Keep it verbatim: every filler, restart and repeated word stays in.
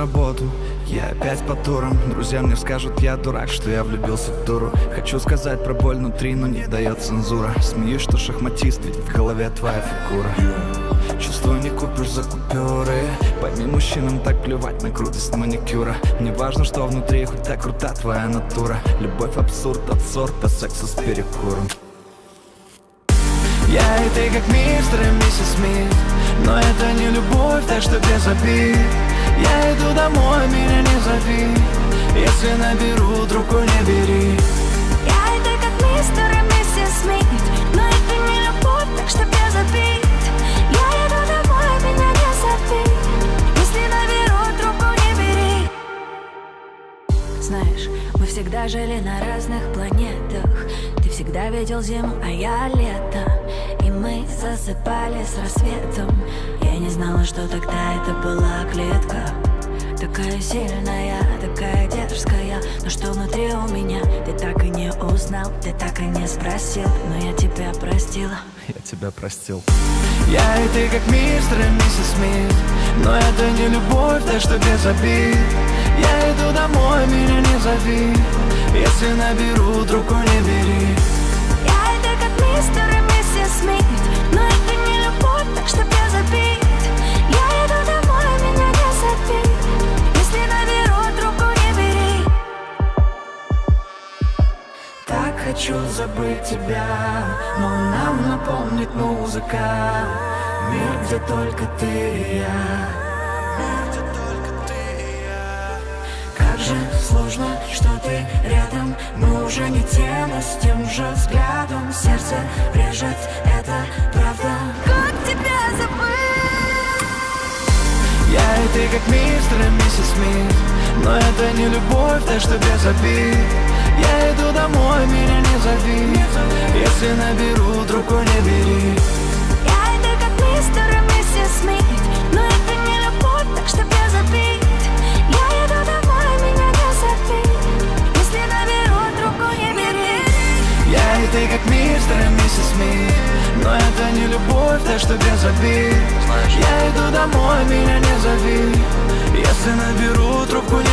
работу, я опять по турам. Друзья мне скажут, я дурак, что я влюбился в дуру. Хочу сказать про боль внутри, но не дает цензура. Смеюсь, что шахматист, ведь в голове твоя фигура. Чувство не купишь за купюры. Пойми, мужчинам так плевать на крутость маникюра. Мне важно, что внутри, хоть так крута твоя натура. Любовь абсурд от сорта секса с перекуром. Я и ты как мистер и миссис Смит, но это не любовь, так что без обид. Я иду домой, меня не зови. Если наберу, трубку не бери. Я и ты как мистер и миссис Смит, но это не любовь, так что без обид. Я иду домой, меня не зови. Если наберу, трубку не бери. Знаешь, мы всегда жили на разных планетах. Ты всегда видел зиму, а я лето. И мы засыпали с рассветом. Я не знала, что тогда это была клетка. Такая сильная, такая дерзкая. Но что внутри у меня, ты так и не узнал. Ты так и не спросил, но я тебя простила. Я тебя простил. Я и ты как мистер и миссис Смит, но это не любовь, так что без обид. Я иду домой, меня не зови. Если наберу, трубку не бери. Я и ты как мистер и миссис Смит, но это не любовь, так что без обид. Я иду домой, меня не зови. Если наберу, трубку не бери. Так хочу забыть тебя, но нам напомнит музыка. Мир, где только ты и я. Как же сложно, что ты рядом. Мы уже не те, но с тем же взглядом. Сердце режет, это правда. Как тебя забыть? Я и ты как мистер и миссис Смит, но это не любовь, так что без обид. Я иду домой, меня не зови. Если наберу, трубку не бери. Я и ты как мистер и миссис Смит, но это не любовь, так что без обид. Я иду домой, меня не зови. Если наберу, трубку не бери. Я и ты как мистер и миссис Смит, но это не любовь, так что без обид. Я иду домой, меня не зови. Если наберу, трубку не